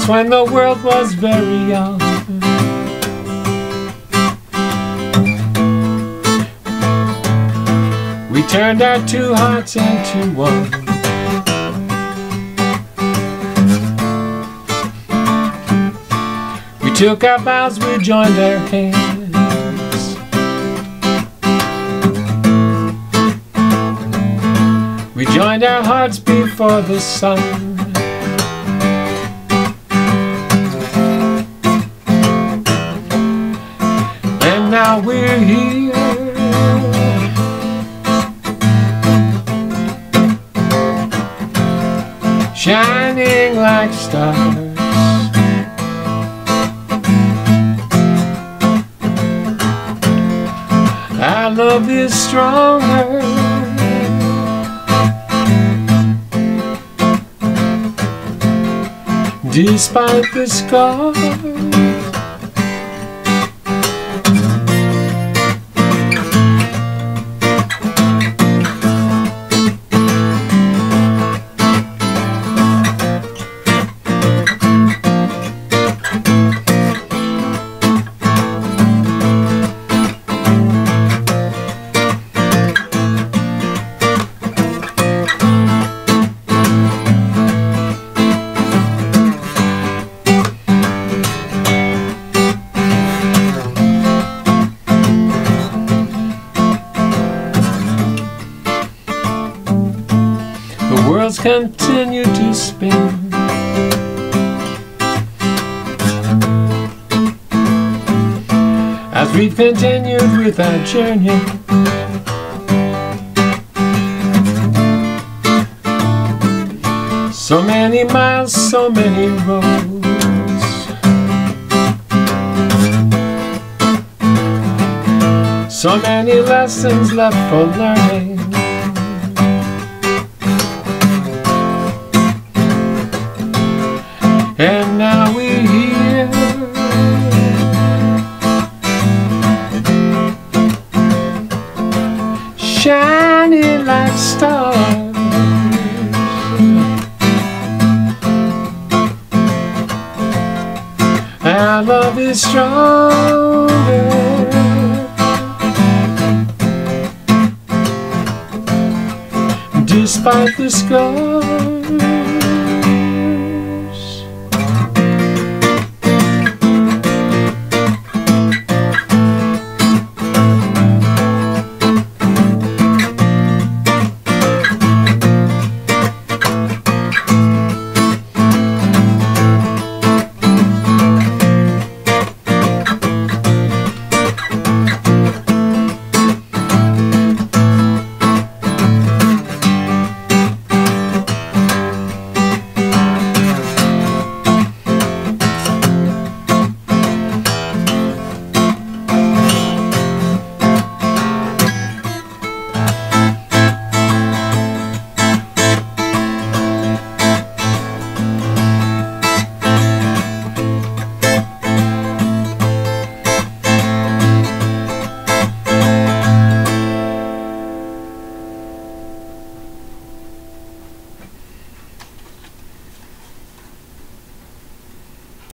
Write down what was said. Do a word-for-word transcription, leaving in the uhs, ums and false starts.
when the world was very young. We turned our two hearts into one. We took our vows, we joined our hands. We joined our hearts before the sun. And now we're here, shining like stars. Our love is stronger, despite the scars. The worlds continue to spin, as we've continued with our journey. So many miles, so many roads, so many lessons left for learning. And now we're here, shining like stars. Our love is stronger, despite the scars.